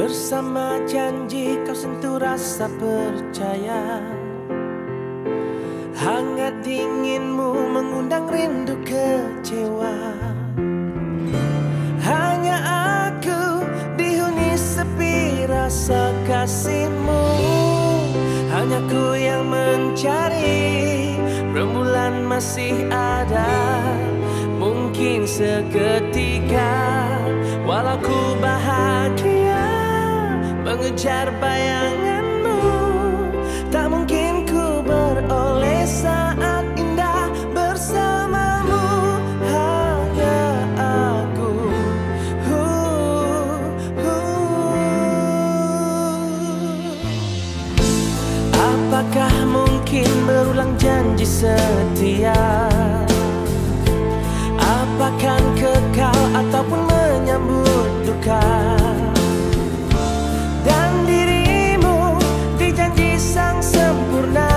Bersama janji kau sentuh rasa percaya. Hangat dinginmu mengundang rindu kecewa. Hanya aku dihuni sepi rasa kasihmu. Hanya ku yang mencari. Rembulan masih ada, mungkin seketika. Walau ku bahagia mengejar bayanganmu, tak mungkin ku beroleh saat indah bersamamu. Hanya aku. Apakah mungkin berulang janji setia? Apakah kekal ataupun menyambut duka? Dan dirimu dijanji sang sempurna.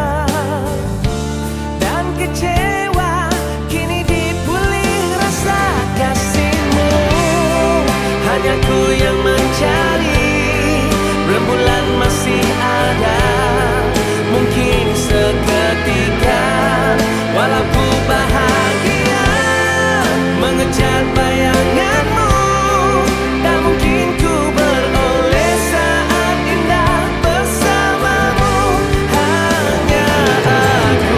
Dan kecewa kini dipulih rasa kasihmu. Hanya ku yang mencari. Rembulan masih ada, mungkin seketika. Walau ku bahagia mengejar bayanganmu, tak mungkin ku beroleh saat indah bersamamu. Hanya aku.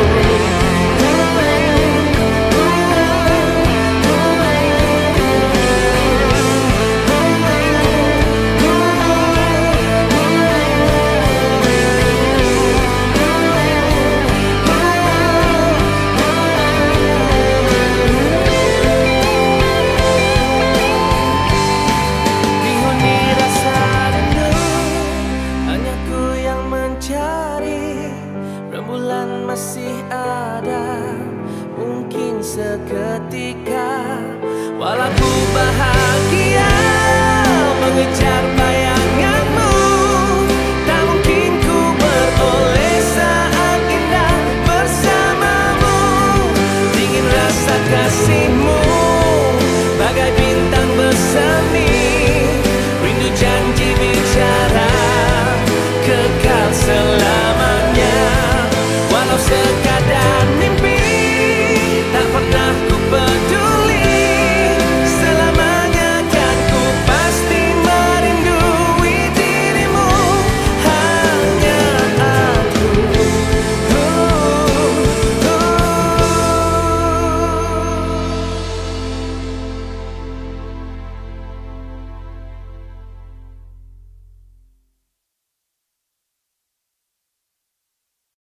Rembulan masih ada, mungkin seketika. Walau ku bahagia mengejar bayanganmu, tak mungkin ku beroleh saat indah bersamamu. Dingin rasa kasihmu bagai bintang bersemi. Rindu janji bicara kekal selamanya. Walau sekarang